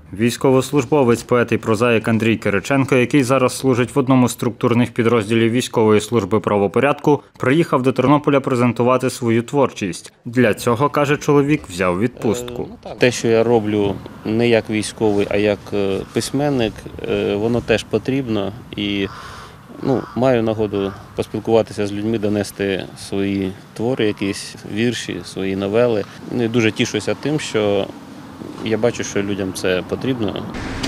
Військовослужбовець, поет і прозаїк Андрій Кириченко, який зараз служить в одному з структурних підрозділів військової служби правопорядку, приїхав до Тернополя презентувати свою творчість. Для цього, каже чоловік, взяв відпустку. Те, що я роблю не як військовий, а як письменник, воно теж потрібно. І маю нагоду поспілкуватися з людьми, донести свої твори, якісь вірші, свої новели. І дуже тішуся тим, що я бачу, що людям це потрібно.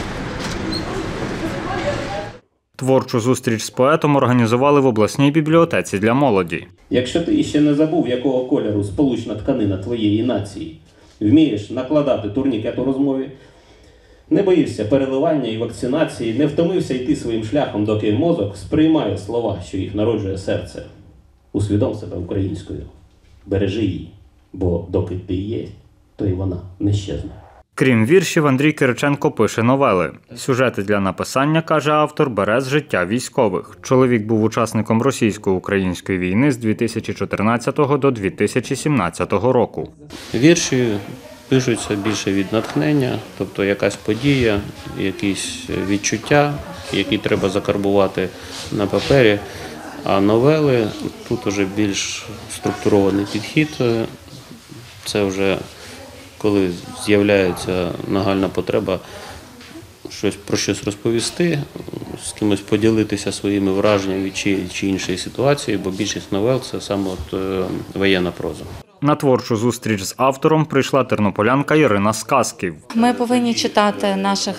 Творчу зустріч з поетом організували в обласній бібліотеці для молоді. Якщо ти ще не забув, якого кольору сполучна тканина твоєї нації, вмієш накладати турнікет у розмові, не боїшся переливання і вакцинації, не втомився йти своїм шляхом, доки мозок сприймає слова, що їх народжує серце. Усвідом себе українською. Бережи її, бо доки ти є, то і вона не щезне. Крім віршів, Андрій Кириченко пише новели. Сюжети для написання, каже автор, бере з життя військових. Чоловік був учасником російсько-української війни з 2014 до 2017 року. Вірші пишуться більше від натхнення, тобто якась подія, якісь відчуття, які треба закарбувати на папері. А новели, тут вже більш структурований підхід. Це вже коли з'являється нагальна потреба про щось розповісти, з кимось поділитися своїми враженнями від тієї чи іншої ситуації, бо більшість новел – це саме воєнна проза. На творчу зустріч з автором прийшла тернополянка Ірина Сказків. Ми повинні читати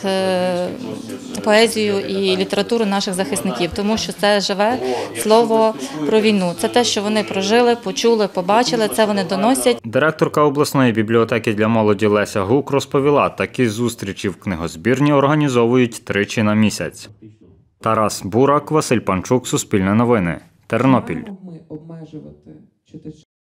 поезію і літературу наших захисників, тому що це живе слово про війну. Це те, що вони прожили, почули, побачили, це вони доносять. Директорка обласної бібліотеки для молоді Леся Гук розповіла, такі зустрічі в книгозбірні організовують 3 на місяць. Тарас Бурак, Василь Панчук, Суспільне новини, Тернопіль.